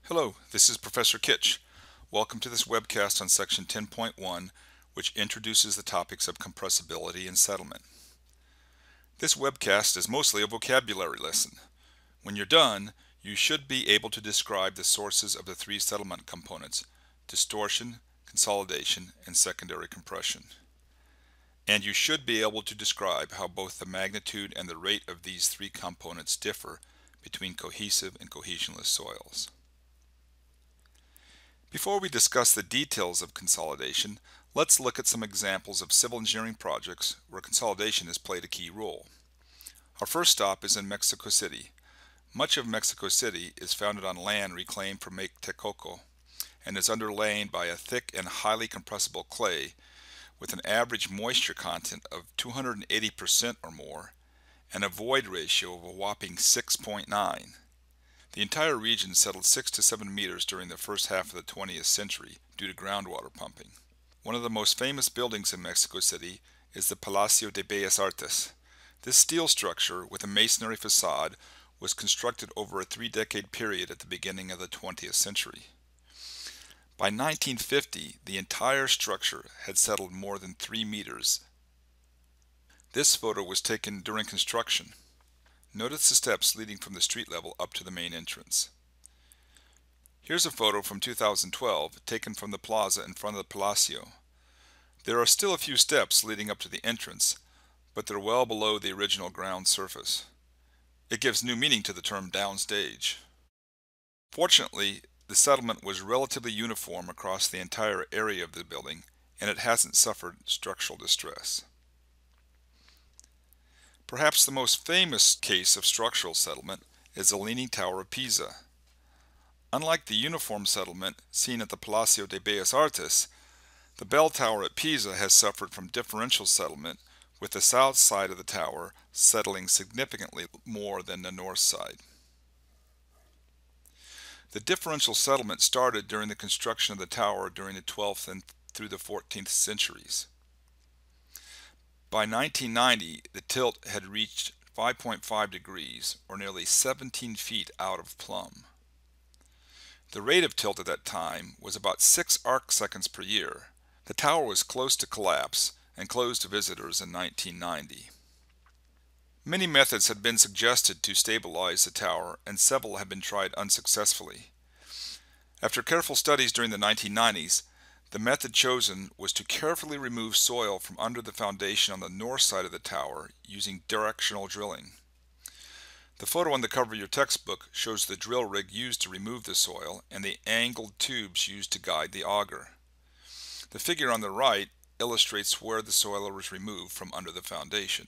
Hello, this is Professor Kitch. Welcome to this webcast on section 10.1, which introduces the topics of compressibility and settlement. This webcast is mostly a vocabulary lesson. When you're done, you should be able to describe the sources of the three settlement components: distortion, consolidation, and secondary compression. And you should be able to describe how both the magnitude and the rate of these three components differ between cohesive and cohesionless soils. Before we discuss the details of consolidation, let's look at some examples of civil engineering projects where consolidation has played a key role. Our first stop is in Mexico City. Much of Mexico City is founded on land reclaimed from Lake Texcoco and is underlain by a thick and highly compressible clay with an average moisture content of 280% or more and a void ratio of a whopping 6.9. The entire region settled 6 to 7 meters during the first half of the 20th century due to groundwater pumping. One of the most famous buildings in Mexico City is the Palacio de Bellas Artes. This steel structure with a masonry facade was constructed over a 3-decade period at the beginning of the 20th century. By 1950, the entire structure had settled more than 3 meters. This photo was taken during construction. Notice the steps leading from the street level up to the main entrance. Here's a photo from 2012 taken from the plaza in front of the Palacio. There are still a few steps leading up to the entrance, but they're well below the original ground surface. It gives new meaning to the term downstage. Fortunately, the settlement was relatively uniform across the entire area of the building, and it hasn't suffered structural distress. Perhaps the most famous case of structural settlement is the Leaning Tower of Pisa. Unlike the uniform settlement seen at the Palacio de Bellas Artes, the bell tower at Pisa has suffered from differential settlement, with the south side of the tower settling significantly more than the north side. The differential settlement started during the construction of the tower during the 12th and through the 14th centuries. By 1990, the tilt had reached 5.5 degrees, or nearly 17 feet out of plumb. The rate of tilt at that time was about 6 arc seconds per year. The tower was close to collapse and closed to visitors in 1990. Many methods had been suggested to stabilize the tower, and several have been tried unsuccessfully. After careful studies during the 1990s, the method chosen was to carefully remove soil from under the foundation on the north side of the tower using directional drilling. The photo on the cover of your textbook shows the drill rig used to remove the soil and the angled tubes used to guide the auger. The figure on the right illustrates where the soil was removed from under the foundation.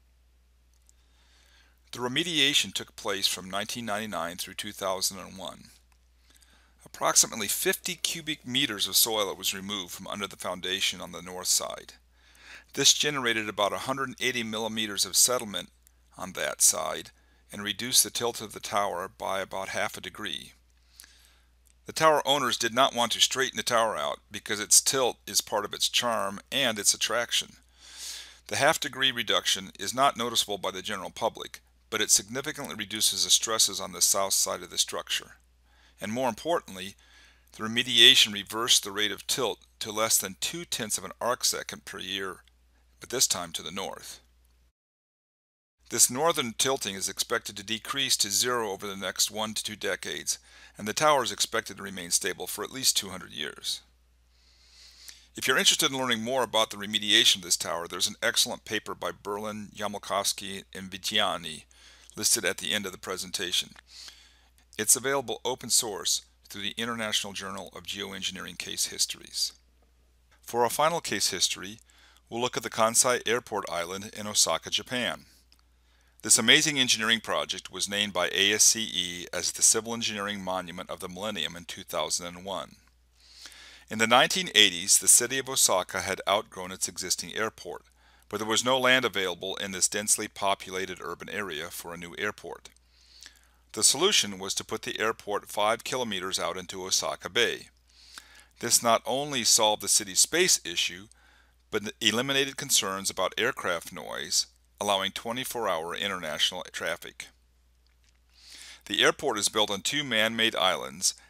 The remediation took place from 1999 through 2001. Approximately 50 cubic meters of soil was removed from under the foundation on the north side. This generated about 180 millimeters of settlement on that side and reduced the tilt of the tower by about half a degree. The tower owners did not want to straighten the tower out because its tilt is part of its charm and its attraction. The half-degree reduction is not noticeable by the general public, but it significantly reduces the stresses on the south side of the structure. And more importantly, the remediation reversed the rate of tilt to less than 0.2 of an arc second per year, but this time to the north. This northern tilting is expected to decrease to zero over the next 1 to 2 decades, and the tower is expected to remain stable for at least 200 years. If you're interested in learning more about the remediation of this tower, there's an excellent paper by Berlin, Yamalkowski, and Vigiani listed at the end of the presentation. It's available open source through the International Journal of Geoengineering Case Histories. For our final case history, we'll look at the Kansai Airport Island in Osaka, Japan. This amazing engineering project was named by ASCE as the Civil Engineering Monument of the Millennium in 2001. In the 1980s, the city of Osaka had outgrown its existing airport, but there was no land available in this densely populated urban area for a new airport. The solution was to put the airport 5 kilometers out into Osaka Bay. This not only solved the city's space issue, but eliminated concerns about aircraft noise, allowing 24-hour international traffic. The airport is built on 2 man-made islands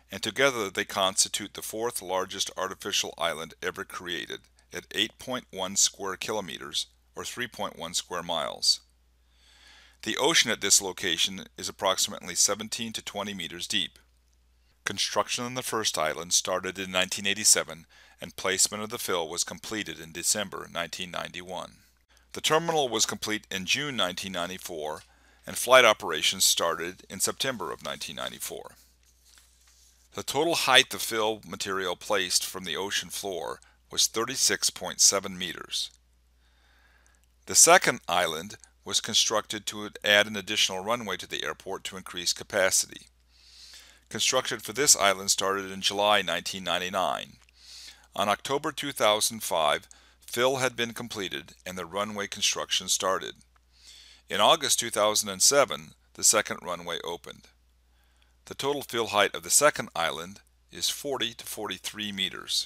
and together they constitute the fourth largest artificial island ever created at 8.1 square kilometers or 3.1 square miles. The ocean at this location is approximately 17 to 20 meters deep. Construction on the first island started in 1987 and placement of the fill was completed in December 1991. The terminal was complete in June 1994 and flight operations started in September of 1994. The total height of fill material placed from the ocean floor was 36.7 meters. The second island was constructed to add an additional runway to the airport to increase capacity. Construction for this island started in July 1999. On October 2005, fill had been completed and the runway construction started. In August 2007, the second runway opened. The total fill height of the second island is 40 to 43 meters.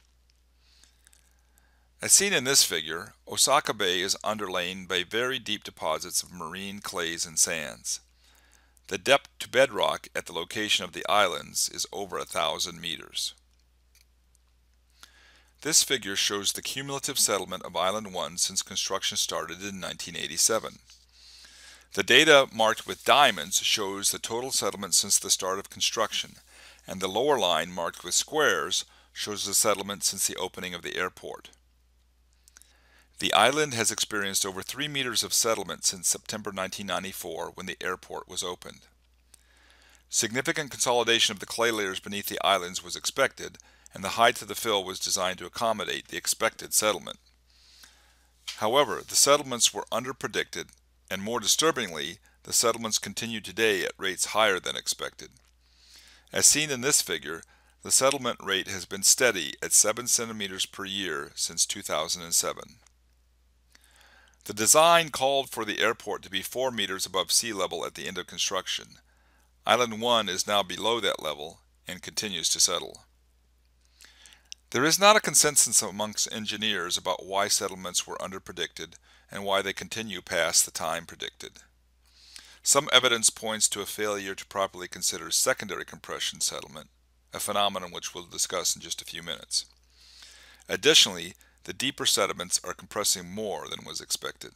As seen in this figure, Osaka Bay is underlain by very deep deposits of marine clays and sands. The depth to bedrock at the location of the islands is over 1,000 meters. This figure shows the cumulative settlement of Island 1 since construction started in 1987. The data marked with diamonds shows the total settlement since the start of construction, and the lower line marked with squares shows the settlement since the opening of the airport. The island has experienced over 3 meters of settlement since September 1994 when the airport was opened. Significant consolidation of the clay layers beneath the islands was expected, and the height of the fill was designed to accommodate the expected settlement. However, the settlements were underpredicted, and more disturbingly, the settlements continue today at rates higher than expected. As seen in this figure, the settlement rate has been steady at 7 centimeters per year since 2007. The design called for the airport to be 4 meters above sea level at the end of construction. Island 1 is now below that level and continues to settle. There is not a consensus amongst engineers about why settlements were underpredicted and why they continue past the time predicted. Some evidence points to a failure to properly consider secondary compression settlement, a phenomenon which we'll discuss in just a few minutes. Additionally, the deeper sediments are compressing more than was expected.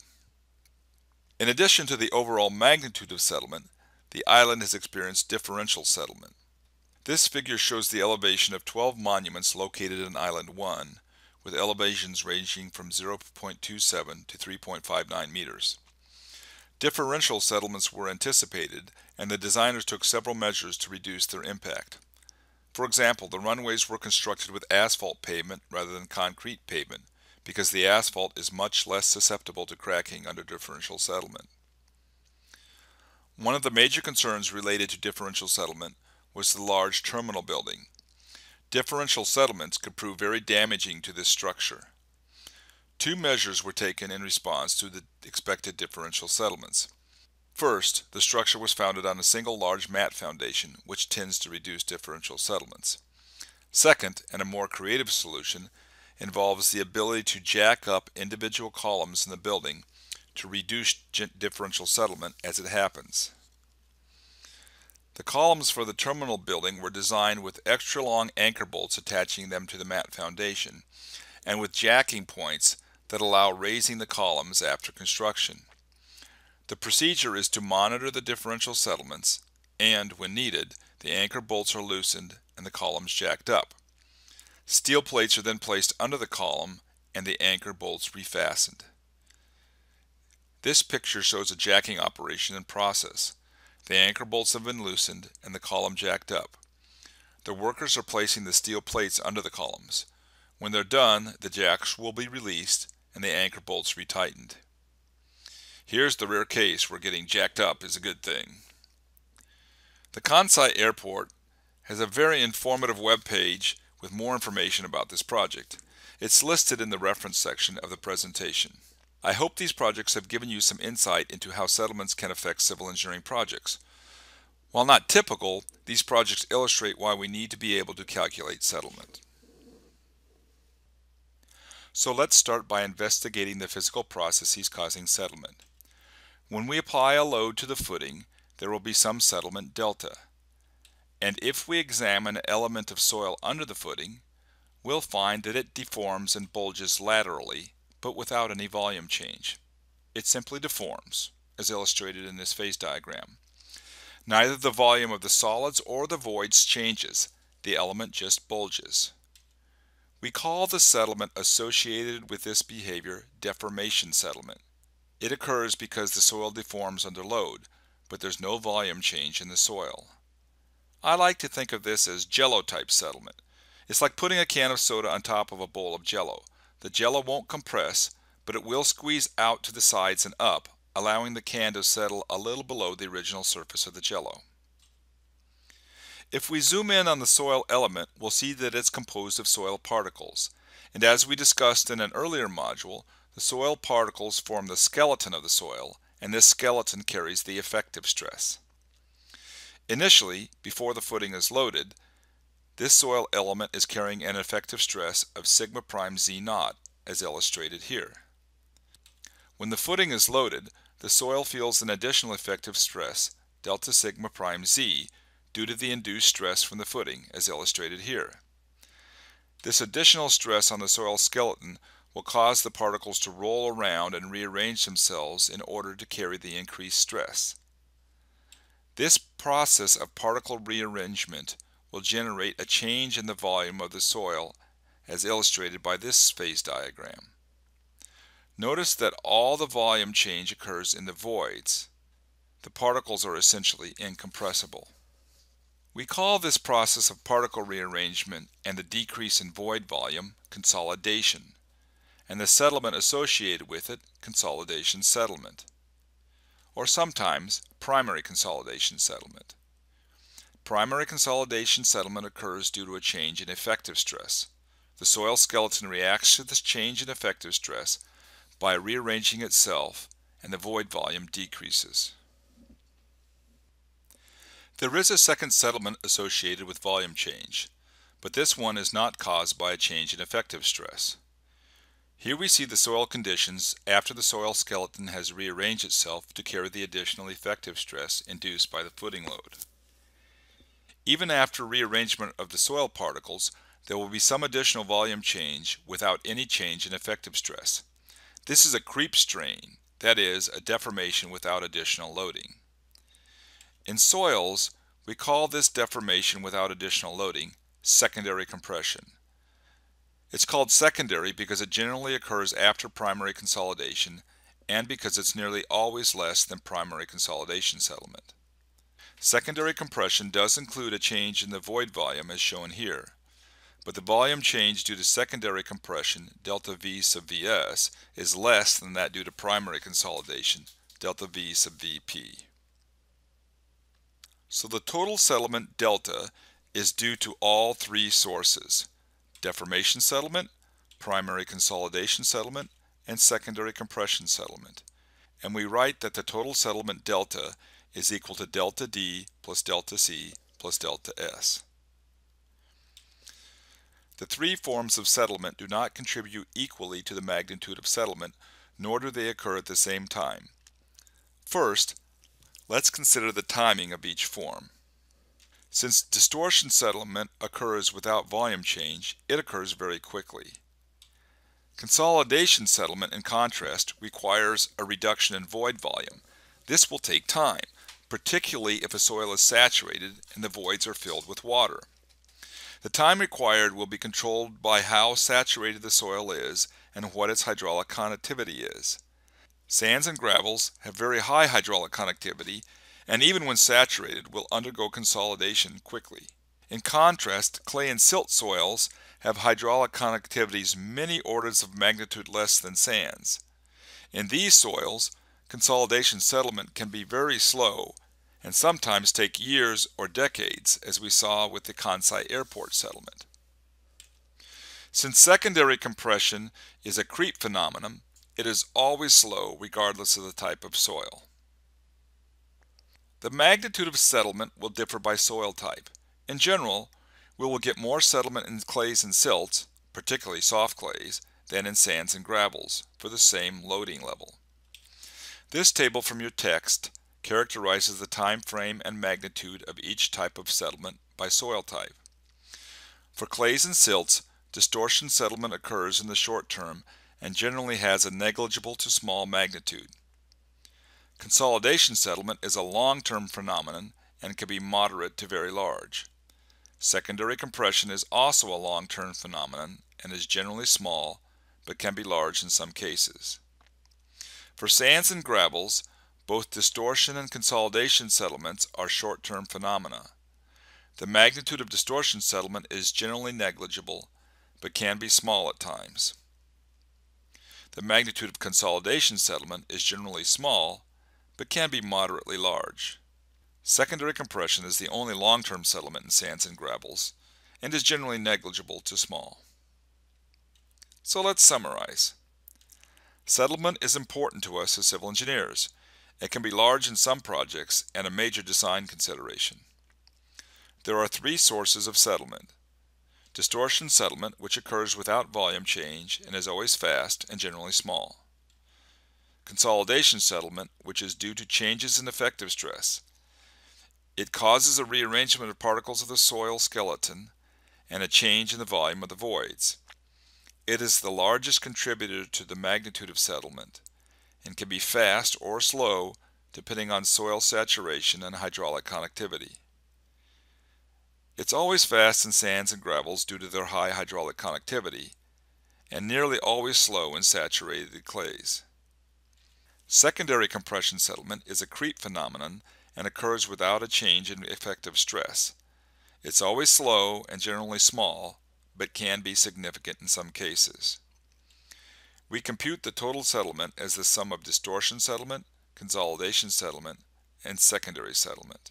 In addition to the overall magnitude of settlement, the island has experienced differential settlement. This figure shows the elevation of 12 monuments located in Island 1, with elevations ranging from 0.27 to 3.59 meters. Differential settlements were anticipated, and the designers took several measures to reduce their impact. For example, the runways were constructed with asphalt pavement rather than concrete pavement, because the asphalt is much less susceptible to cracking under differential settlement. One of the major concerns related to differential settlement was the large terminal building. Differential settlements could prove very damaging to this structure. Two measures were taken in response to the expected differential settlements. First, the structure was founded on a single large mat foundation, which tends to reduce differential settlements. Second, and a more creative solution, involves the ability to jack up individual columns in the building to reduce differential settlement as it happens. The columns for the terminal building were designed with extra long anchor bolts attaching them to the mat foundation, and with jacking points that allow raising the columns after construction. The procedure is to monitor the differential settlements, and, when needed, the anchor bolts are loosened and the columns jacked up. Steel plates are then placed under the column and the anchor bolts refastened. This picture shows a jacking operation in process. The anchor bolts have been loosened and the column jacked up. The workers are placing the steel plates under the columns. When they're done, the jacks will be released and the anchor bolts retightened. Here's the rare case where getting jacked up is a good thing. The Kansai Airport has a very informative web page with more information about this project. It's listed in the reference section of the presentation. I hope these projects have given you some insight into how settlements can affect civil engineering projects. While not typical, these projects illustrate why we need to be able to calculate settlement. So let's start by investigating the physical processes causing settlement. When we apply a load to the footing, there will be some settlement delta. and if we examine an element of soil under the footing, we'll find that it deforms and bulges laterally, but without any volume change. It simply deforms, as illustrated in this phase diagram. Neither the volume of the solids or the voids changes, the element just bulges. We call the settlement associated with this behavior deformation settlement. It occurs because the soil deforms under load, but there's no volume change in the soil. I like to think of this as Jello type settlement. It's like putting a can of soda on top of a bowl of Jello. The Jello won't compress, but it will squeeze out to the sides and up, allowing the can to settle a little below the original surface of the Jello. If we zoom in on the soil element, we'll see that it's composed of soil particles. And as we discussed in an earlier module, the soil particles form the skeleton of the soil, and this skeleton carries the effective stress. Initially, before the footing is loaded, this soil element is carrying an effective stress of sigma prime z naught, as illustrated here. When the footing is loaded, the soil feels an additional effective stress, delta sigma prime z, due to the induced stress from the footing, as illustrated here. This additional stress on the soil skeleton will cause the particles to roll around and rearrange themselves in order to carry the increased stress. This process of particle rearrangement will generate a change in the volume of the soil, as illustrated by this phase diagram. Notice that all the volume change occurs in the voids. The particles are essentially incompressible. We call this process of particle rearrangement and the decrease in void volume consolidation, and the settlement associated with it consolidation settlement, or sometimes primary consolidation settlement. Primary consolidation settlement occurs due to a change in effective stress. The soil skeleton reacts to this change in effective stress by rearranging itself, and the void volume decreases. There is a second settlement associated with volume change, but this one is not caused by a change in effective stress. Here we see the soil conditions after the soil skeleton has rearranged itself to carry the additional effective stress induced by the footing load. Even after rearrangement of the soil particles, there will be some additional volume change without any change in effective stress. This is a creep strain, that is, a deformation without additional loading. In soils, we call this deformation without additional loading secondary compression. It's called secondary because it generally occurs after primary consolidation and because it's nearly always less than primary consolidation settlement. Secondary compression does include a change in the void volume as shown here, but the volume change due to secondary compression, delta V sub Vs, is less than that due to primary consolidation, delta V sub Vp. So the total settlement delta is due to all three sources: deformation settlement, primary consolidation settlement, and secondary compression settlement. And we write that the total settlement delta is equal to delta D plus delta C plus delta S. The three forms of settlement do not contribute equally to the magnitude of settlement, nor do they occur at the same time. First, let's consider the timing of each form. Since distortion settlement occurs without volume change, it occurs very quickly. Consolidation settlement, in contrast, requires a reduction in void volume. This will take time, particularly if a soil is saturated and the voids are filled with water. The time required will be controlled by how saturated the soil is and what its hydraulic conductivity is. Sands and gravels have very high hydraulic conductivity, and even when saturated will undergo consolidation quickly. In contrast, clay and silt soils have hydraulic conductivities many orders of magnitude less than sands. In these soils, consolidation settlement can be very slow and sometimes take years or decades, as we saw with the Kansai airport settlement. Since secondary compression is a creep phenomenon, it is always slow regardless of the type of soil. The magnitude of settlement will differ by soil type. In general, we will get more settlement in clays and silts, particularly soft clays, than in sands and gravels for the same loading level. This table from your text characterizes the time frame and magnitude of each type of settlement by soil type. For clays and silts, distortion settlement occurs in the short term and generally has a negligible to small magnitude. Consolidation settlement is a long-term phenomenon and can be moderate to very large. Secondary compression is also a long-term phenomenon and is generally small, but can be large in some cases. For sands and gravels, both distortion and consolidation settlements are short-term phenomena. The magnitude of distortion settlement is generally negligible, but can be small at times. The magnitude of consolidation settlement is generally small, but can be moderately large. Secondary compression is the only long-term settlement in sands and gravels, and is generally negligible to small. So let's summarize. Settlement is important to us as civil engineers. It can be large in some projects and a major design consideration. There are three sources of settlement. Distortion settlement, which occurs without volume change and is always fast and generally small. Consolidation settlement, which is due to changes in effective stress. It causes a rearrangement of particles of the soil skeleton and a change in the volume of the voids. It is the largest contributor to the magnitude of settlement and can be fast or slow depending on soil saturation and hydraulic connectivity. It's always fast in sands and gravels due to their high hydraulic connectivity, and nearly always slow in saturated clays. Secondary compression settlement is a creep phenomenon and occurs without a change in effective stress. It's always slow and generally small, but can be significant in some cases. We compute the total settlement as the sum of distortion settlement, consolidation settlement, and secondary settlement.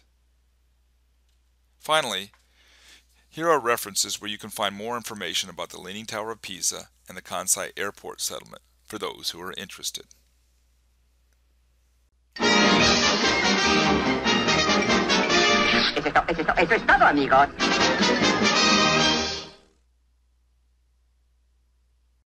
Finally, here are references where you can find more information about the Leaning Tower of Pisa and the Kansai Airport settlement for those who are interested. Eso es todo, amigos.